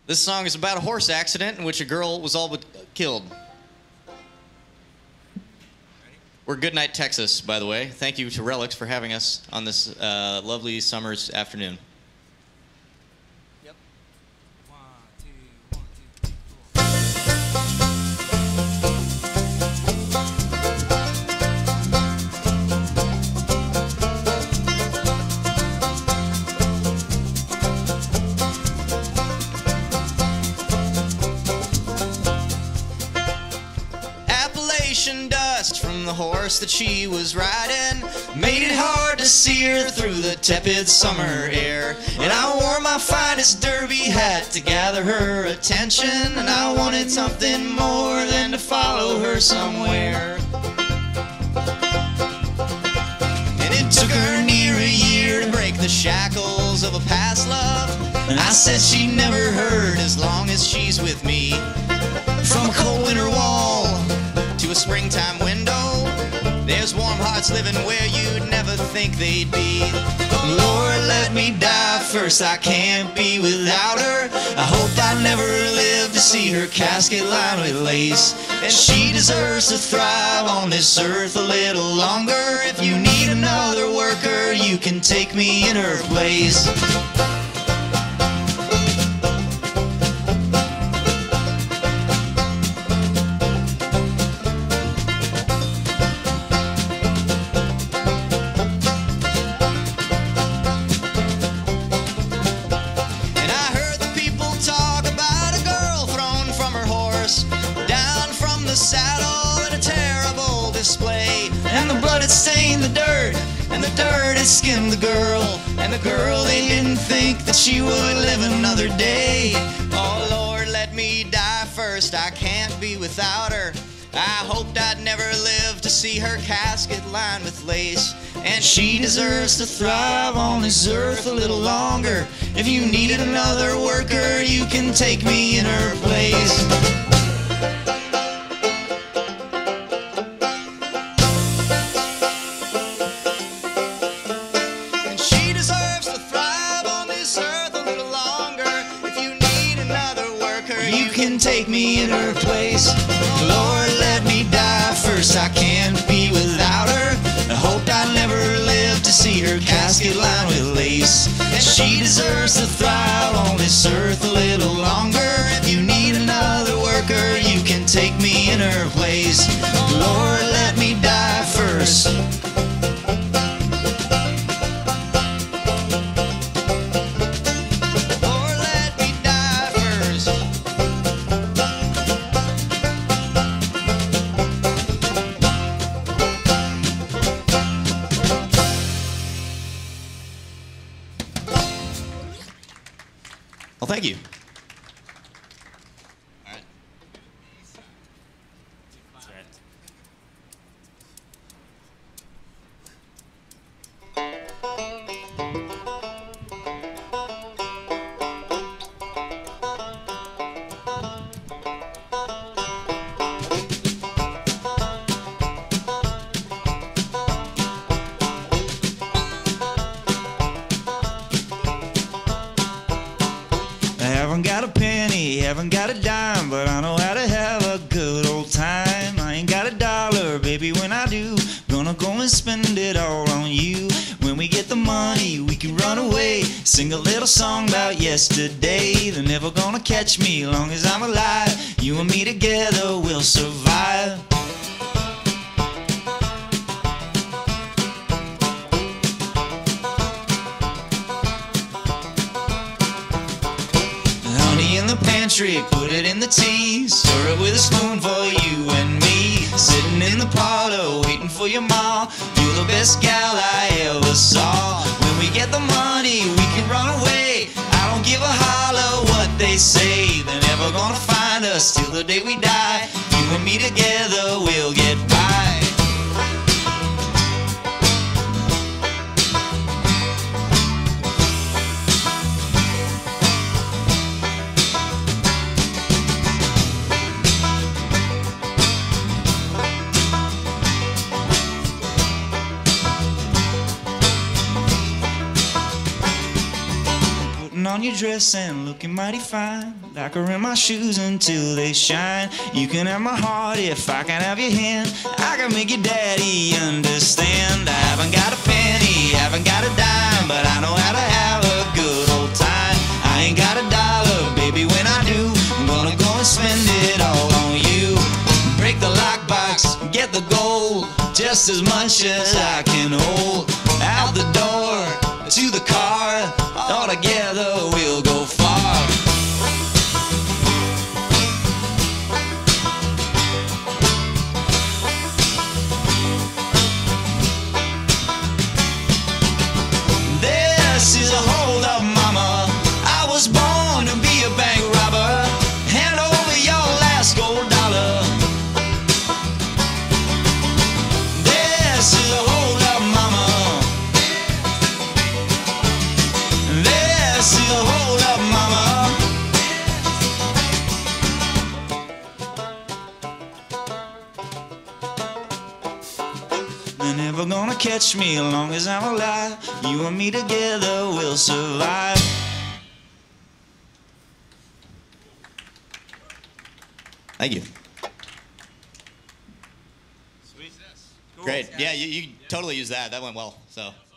This song is about a horse accident in which a girl was all but killed. We're Goodnight, Texas, by the way. Thank you to Relix for having us on this lovely summer's afternoon. Yep. 1, 2, 1, 2, 3, 4. Appalachian dust from the horse that she was riding made it hard to see her through the tepid summer air. And I wore my finest derby hat to gather her attention, and I wanted something more than to follow her somewhere. And it took her near a year to break the shackles of a past love, and I said she never hurt as long as she's with me. From a cold winter wall to a springtime window, there's warm hearts living where you'd never think they'd be. Lord, let me die first, I can't be without her. I hope I never live to see her casket lined with lace. And she deserves to thrive on this earth a little longer. If you need another worker, you can take me in her place. Saddle in a terrible display, and the blood had stained the dirt, and the dirt had skinned the girl, and the girl, they didn't think that she would live another day. Oh Lord, let me die first, I can't be without her. I hoped I'd never live to see her casket lined with lace, and she deserves to thrive on this earth a little longer. If you needed another worker, you can take me in her place. Take me in her place. Lord, let me die first, I can't be without her. I hoped I'd never live to see her casket lined with lace. And she deserves to thrive on this earth a little longer. If you need another worker, you can take me in her place. Lord, let me die first. Well, thank you. All right. That's right. Got a penny, haven't got a dime, but I know how to have a good old time. I ain't got a dollar, baby, when I do, gonna go and spend it all on you. When we get the money, we can run away, sing a little song about yesterday. They're never gonna catch me long as I'm alive. You and me together, we'll survive. In the pantry, put it in the tea, stir it with a spoon for you and me. Sitting in the parlor, waiting for your ma. You're the best gal I ever saw. When we get the money, we can run away. I don't give a holler what they say. They're never gonna find us till the day we die. You and me together, we'll get by. on your dress and looking mighty fine. Like her in my shoes until they shine. You can have my heart if I can have your hand. I can make your daddy understand. I haven't got a penny, haven't got a dime, but I know how to have a good old time. I ain't got a dollar, baby, when I do, I'm gonna go and spend it all on you. Break the lockbox, get the gold, just as much as I can hold. Out the door, to the car, all together we'll go far. This is a hold up, mama. I was born to be a bank robber. Hand over your last gold dollar. This is a hold up, mama. This is a hold up, mama. They're never gonna catch me as long as I'm alive. You and me together will survive. Thank you. Sweet. Cool. Great. Yeah, you totally used that. That went well. So.